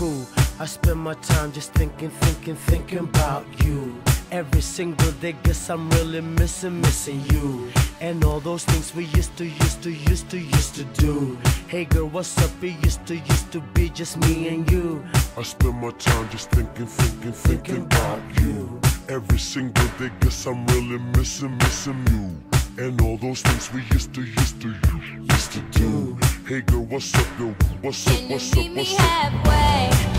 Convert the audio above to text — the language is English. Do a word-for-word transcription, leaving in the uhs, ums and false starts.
cool. I spend my time just thinking, thinking, thinking about you. Every single day, guess I'm really missing, missing you. And all those things we used to, used to, used to, used to do. Hey girl, what's up? It used to, used to be just me and you. I spend my time just thinking, thinking, thinking about you. Every single day, guess I'm really missing, missing you. And all those things we used to, used to, used to do. Hey girl, what's up, yo? What's up, what's up, what's up? Can you meet me halfway?